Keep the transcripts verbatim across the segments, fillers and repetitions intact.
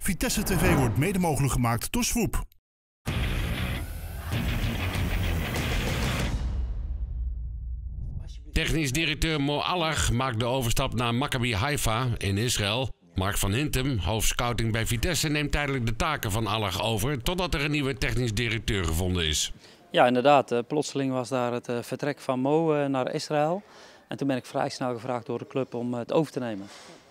Vitesse T V wordt mede mogelijk gemaakt door Swoop. Technisch directeur Mo Allag maakt de overstap naar Maccabi Haifa in Israël. Mark van Hintem, hoofdscouting bij Vitesse, neemt tijdelijk de taken van Allag over totdat er een nieuwe technisch directeur gevonden is. Ja, inderdaad. Plotseling was daar het vertrek van Mo naar Israël. En toen ben ik vrij snel gevraagd door de club om het over te nemen.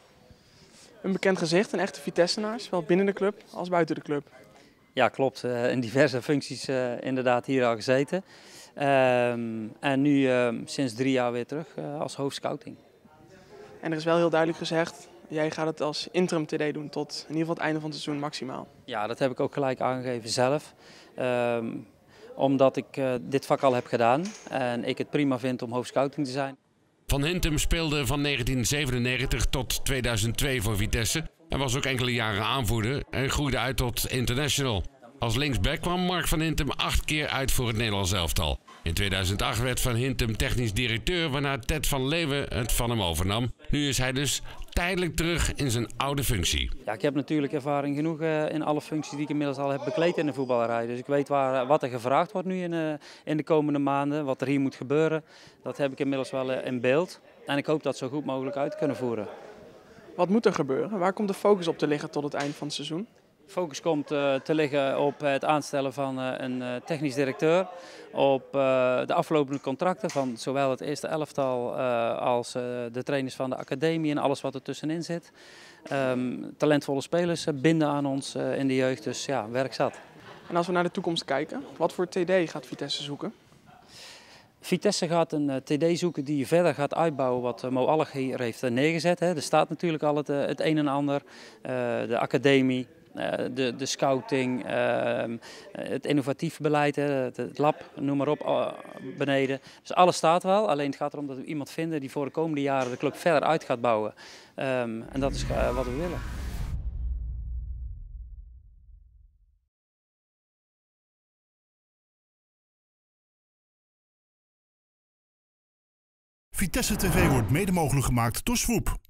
Een bekend gezicht, een echte Vitessenaar, zowel binnen de club als buiten de club. Ja, klopt. In diverse functies uh, inderdaad hier al gezeten. Um, en nu uh, sinds drie jaar weer terug uh, als hoofdscouting. En er is wel heel duidelijk gezegd, jij gaat het als interim T D doen tot in ieder geval het einde van het seizoen maximaal. Ja, dat heb ik ook gelijk aangegeven zelf. Um, omdat ik uh, dit vak al heb gedaan en ik het prima vind om hoofdscouting te zijn. Van Hintem speelde van negentien zevenennegentig tot tweeduizend twee voor Vitesse. Hij was ook enkele jaren aanvoerder en groeide uit tot international. Als linksback kwam Mark van Hintem acht keer uit voor het Nederlands elftal. In tweeduizend acht werd Van Hintem technisch directeur, waarna Ted van Leeuwen het van hem overnam. Nu is hij dus tijdelijk terug in zijn oude functie. Ja, ik heb natuurlijk ervaring genoeg uh, in alle functies die ik inmiddels al heb bekleed in de voetballerij. Dus ik weet waar, wat er gevraagd wordt nu in, uh, in de komende maanden, wat er hier moet gebeuren. Dat heb ik inmiddels wel uh, in beeld. En ik hoop dat zo goed mogelijk uit te kunnen voeren. Wat moet er gebeuren? Waar komt de focus op te liggen tot het eind van het seizoen? De focus komt uh, te liggen op het aanstellen van uh, een uh, technisch directeur. Op uh, de aflopende contracten van zowel het eerste elftal uh, als uh, de trainers van de academie en alles wat er tussenin zit. Um, talentvolle spelers uh, binden aan ons uh, in de jeugd, dus ja, werk zat. En als we naar de toekomst kijken, wat voor T D gaat Vitesse zoeken? Vitesse gaat een uh, T D zoeken die verder gaat uitbouwen wat uh, Mo Allag hier heeft uh, neergezet. Hè. Er staat natuurlijk al het, uh, het een en ander, uh, de academie. Uh, de, de scouting, uh, het innovatief beleid, het, het lab, noem maar op, uh, beneden. Dus alles staat wel, alleen het gaat erom dat we iemand vinden die voor de komende jaren de club verder uit gaat bouwen. Um, en dat is uh, wat we willen. Vitesse T V wordt mede mogelijk gemaakt door Swoop.